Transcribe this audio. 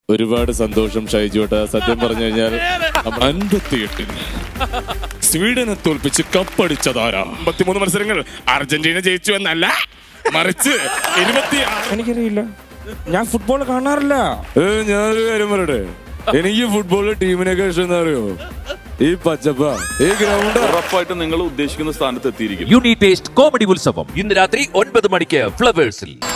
ഒരുപാട് സന്തോഷം ഷൈജുവേട്ട. സത്യം പറഞ്ഞു കഴിഞ്ഞാൽ 58 സ്വീഡനെ തോൽപ്പിച്ച് കപ്പടിച്ചതാരാ? 53 മത്സരങ്ങൾ അർജന്റീന ജയിച്ചു എന്നല്ല, മറിച്ച് 26. എനിക്കറിയില്ല, ഞാൻ ഫുട്ബോൾ കാണാറില്ല. ഞാനൊരു കാര്യം പറയട്ടെ, എനിക്ക് ഫുട്ബോളിലെ ടീമിനൊക്കെ ഇഷ്ടം എന്താ അറിയോ? ഈ പച്ചപ്പ, ഈ ഗ്രൗണ്ട്. ഉറപ്പായിട്ടും നിങ്ങൾ ഉദ്ദേശിക്കുന്ന സ്ഥാനത്ത് എത്തിയിരിക്കും. യൂണിറ്റ് ടേസ്റ്റ് കോമഡി ഉത്സവം ഇന്ന് രാത്രി 9 മണിക്ക് ഫ്ലവേഴ്സിൽ.